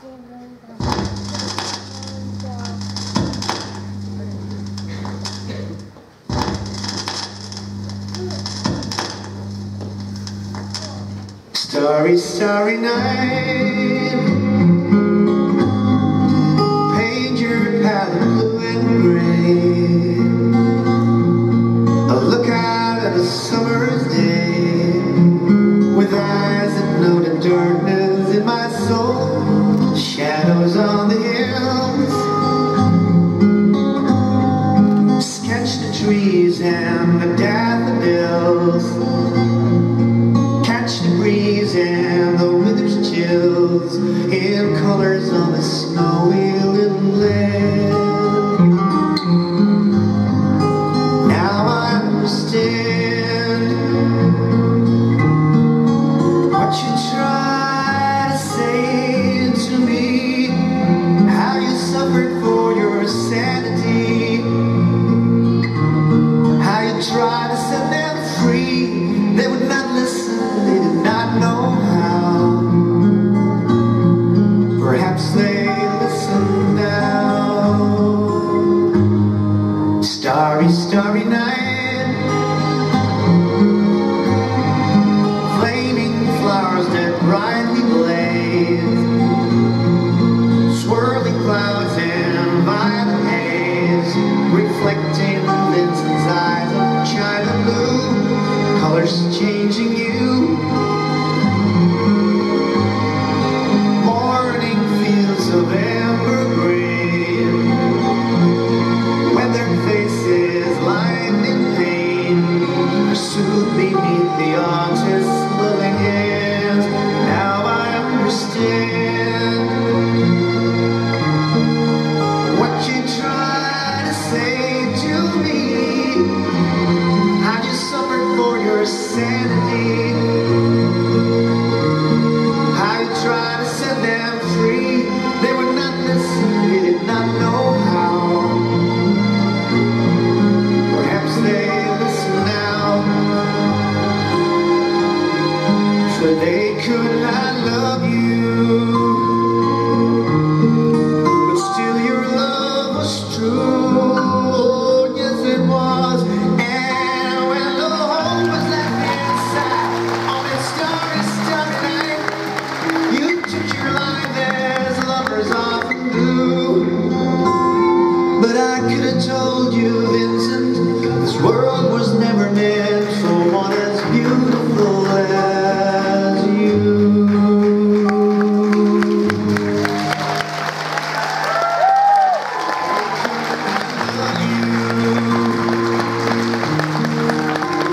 Starry, starry night, paint your palette blue and gray. I look out at a summer's day with eyes that know the darkness in my soul. Shadows on the hills, sketch the trees and the daffodils, and the withers chills in colors on the snowy little lake. Now I understand what you try to say to me, how you suffered for your sanity, how you tried to set them free. They would not listen, they did not know how. Perhaps they listen now. Starry, starry night, flaming flowers that brightly blaze.